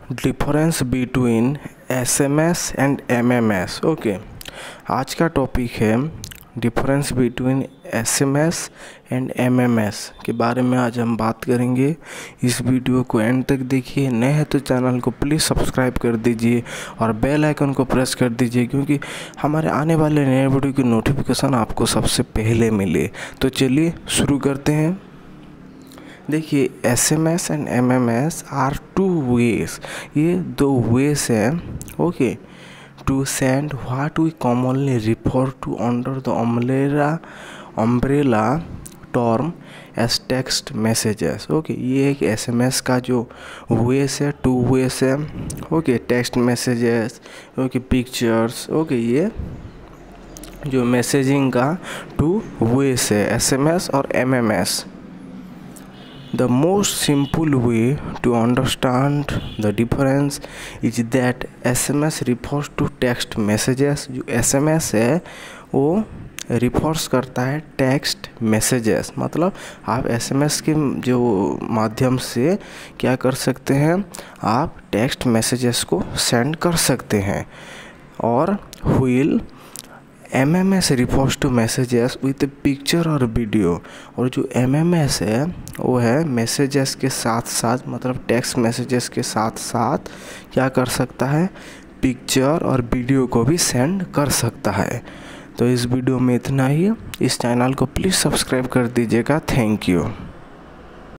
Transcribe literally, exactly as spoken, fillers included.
Difference between S M S and M M S. Okay, आज का topic है difference between S M S and M M S के बारे में आज हम बात करेंगे। इस वीडियो को एंड तक देखिए। नए हैं तो चैनल को प्लीज़ सब्सक्राइब कर दीजिए और बेल आइकन को प्रेस कर दीजिए, क्योंकि हमारे आने वाले नए वीडियो की नोटिफिकेशन आपको सबसे पहले मिले। तो चलिए शुरू करते हैं। देखिए, S M S and M M S are two ways, ये दो वेज हैं। Okay, to send what we commonly refer to under the umbrella umbrella term as text messages. Okay, ये एक एस एम एस का जो ways है, two ways है। Okay, text messages, okay, pictures. Okay, ये जो मैसेजिंग का टू वेज है, एस एम एस और M M S. The most simple way to understand the difference is that S M S refers to text messages। जो S M S है वो refers करता है टेक्स्ट मैसेजेस, मतलब आप S M S के जो माध्यम से क्या कर सकते हैं, आप टेक्स्ट मैसेजेस को सेंड कर सकते हैं। और while M M S refers to messages with picture और वीडियो। और जो एम एम एस है वो है मैसेजेस के साथ साथ, मतलब टेक्स्ट मैसेजेस के साथ साथ क्या कर सकता है, पिक्चर और वीडियो को भी सेंड कर सकता है। तो इस वीडियो में इतना ही। इस चैनल को प्लीज़ सब्सक्राइब कर दीजिएगा। Thank you.